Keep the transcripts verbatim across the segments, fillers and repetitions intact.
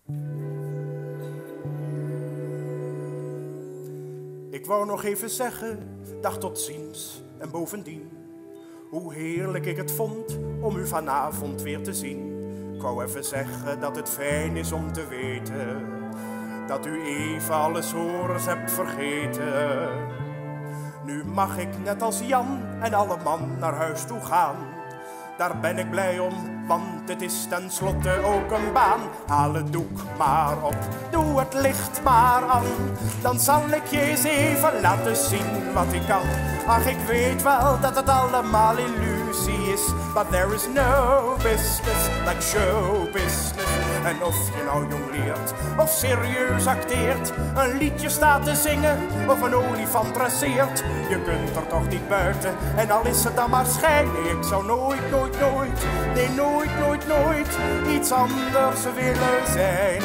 Ik wou nog even zeggen, dag tot ziens en bovendien, hoe heerlijk ik het vond om u vanavond weer te zien. Ik wou even zeggen dat het fijn is om te weten dat u even alle horens hebt vergeten. Nu mag ik net als Jan en alle man naar huis toe gaan. Daar ben ik blij om, want het is tenslotte ook een baan. Haal het doek maar op, doe het licht maar aan. Dan zal ik je eens even laten zien wat ik kan. Ach, ik weet wel dat het allemaal illusie is, but there is no business like show business. En of je nou jong leert of serieus acteert, een liedje staat te zingen of een olifant dresseert, je kunt er toch niet buiten, en al is het dan maar schijn. Nee, ik zou nooit, nooit, nooit, nee nooit, nooit, nooit iets anders willen zijn.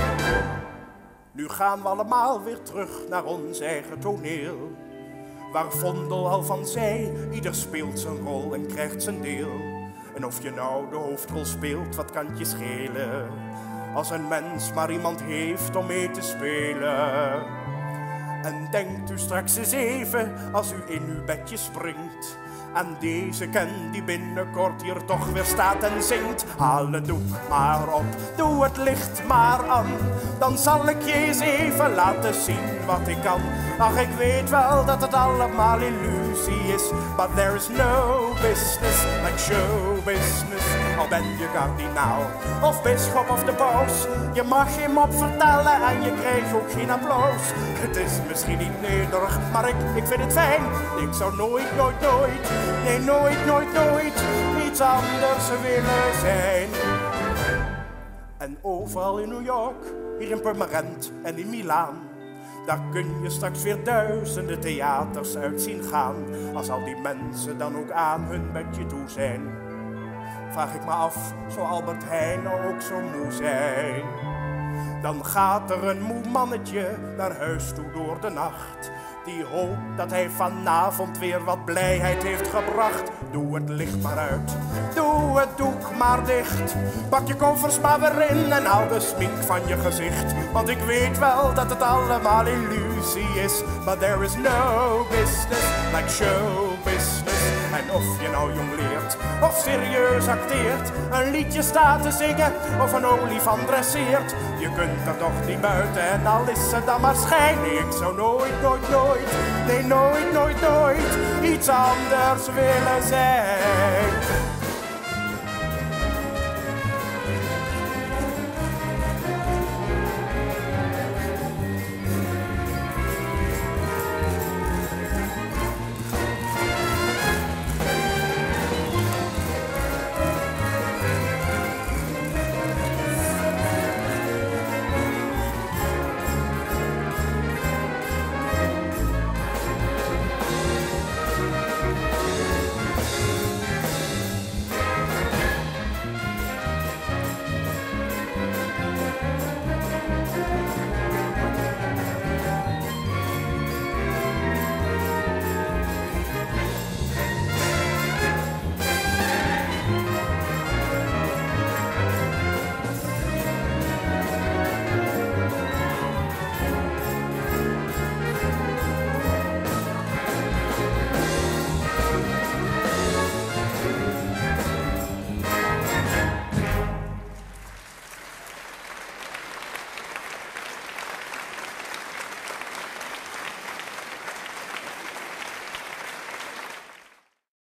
Nu gaan we allemaal weer terug naar ons eigen toneel, waar Vondel al van zei, ieder speelt zijn rol en krijgt zijn deel. En of je nou de hoofdrol speelt, wat kan het je schelen, als een mens maar iemand heeft om mee te spelen. En denkt u straks eens even, als u in uw bedje springt, aan deze Ken die binnenkort hier toch weer staat en zingt. Haal het doek maar op, doe het licht maar aan, dan zal ik je eens even laten zien wat ik kan. Ach, ik weet wel dat het allemaal illusie is, but there is no business like show business. Al ben je kardinaal of bisschop of de paus, je mag hem op vertellen en je krijgt ook geen applaus. Het is misschien niet nederig, maar ik, ik vind het fijn. Ik zou nooit, nooit, nooit, nee nooit, nooit, nooit iets anders willen zijn. En overal in New York, hier in Purmerend en in Milaan, daar kun je straks weer duizenden theaters uit zien gaan. Als al die mensen dan ook aan hun bedje toe zijn, vraag ik me af, zou Albert Heijn nou ook zo moe zijn? Dan gaat er een moe mannetje naar huis toe door de nacht, die hoopt dat hij vanavond weer wat blijheid heeft gebracht. Doe het licht maar uit, doe het doek maar dicht, pak je koffers maar weer in en haal de smink van je gezicht. Want ik weet wel dat het allemaal illusie is, but there is no business like show business. En of je nou jong leert of serieus acteert, een liedje staat te zingen of een olifant dresseert, je kunt er toch niet buiten, en al is het dan maar schijn. Nee, ik zou nooit, nooit, nooit, nee nooit, nooit, nooit iets anders willen zijn.